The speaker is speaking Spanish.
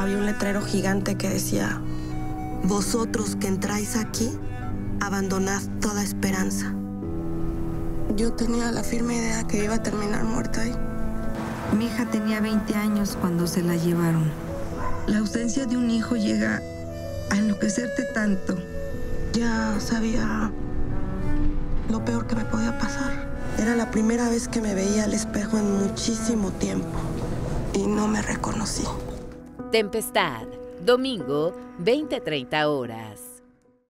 había un letrero gigante que decía: vosotros que entráis aquí, abandonad toda esperanza. Yo tenía la firme idea que iba a terminar muerta ahí. Mi hija tenía 20 años cuando se la llevaron. La ausencia de un hijo llega a enloquecerte tanto. Ya sabía lo peor que me podía pasar. Era la primera vez que me veía al espejo en muchísimo tiempo y no me reconocí. Tempestad, domingo, 20:30 horas.